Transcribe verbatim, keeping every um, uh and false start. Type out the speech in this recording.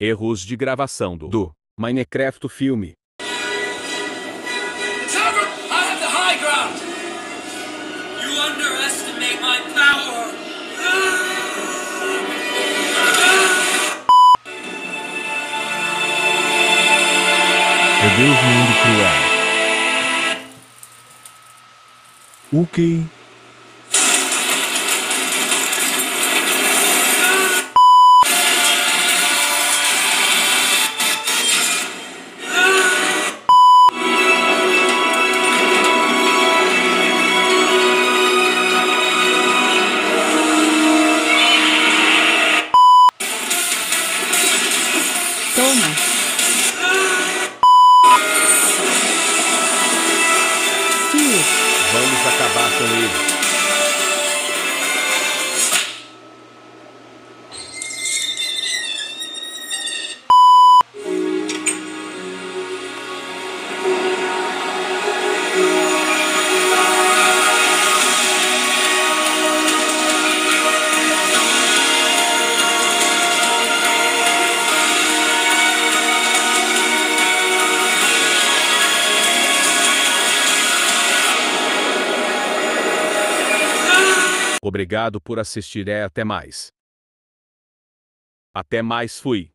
Erros de gravação do, do Minecraft filme. Trevor, I have the high ground. You underestimate my power. É Deus no mundo cruel. Ok. Toma. Sim. Vamos acabar com ele. Obrigado por assistir e até mais. Até mais, fui.